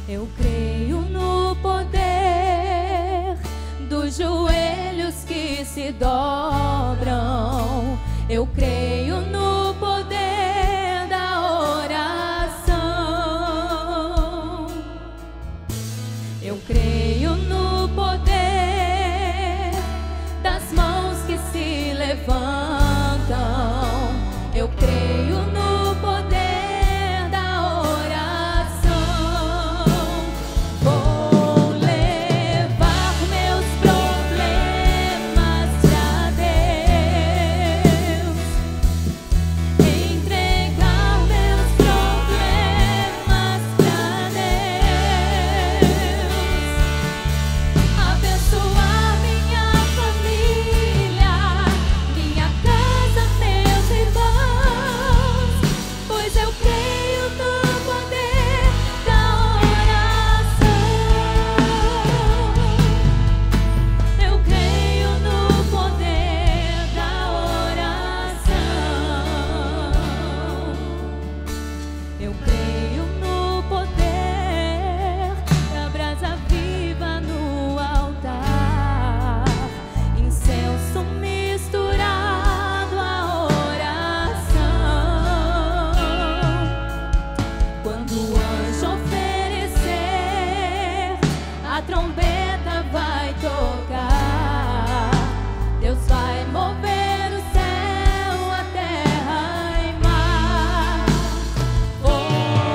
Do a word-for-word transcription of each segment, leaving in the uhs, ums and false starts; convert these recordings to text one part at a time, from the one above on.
Eu creio no poder dos joelhos que se dobram. Eu creio no poder da oração. Eu creio no poder das mãos que se levantam. Eu creio no poder da oração. Vou levar meus problemas pra Deus, entregar meus problemas pra Deus, abençoar minha família, minha casa, meus irmãos, pois eu creio no poder da oração. Eu creio no poder da oração. Eu creio no poder da brasa viva no altar, incenso misturado à oração. Quando o anjo oferecer, a trombeta vai tocar. Deus vai mover o céu, a terra e mar. Vou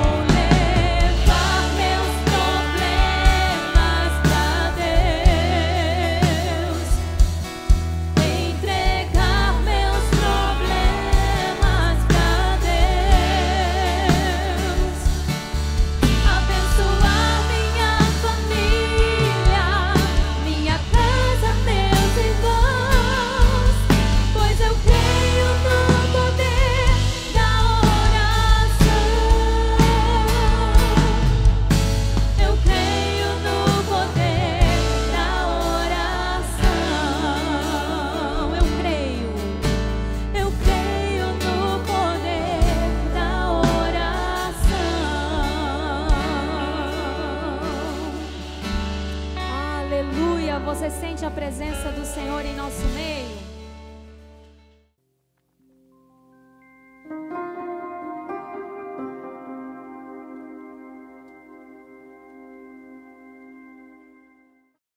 levar meus problemas pra Deus, entregar meus problemas pra Deus, abençoar minha família, minha casa, meus irmãos, pois eu creio no poder da oração. Eu creio no poder da oração. Eu creio, eu creio no poder da oração. Aleluia! Você sente a presença do Senhor em nosso meio?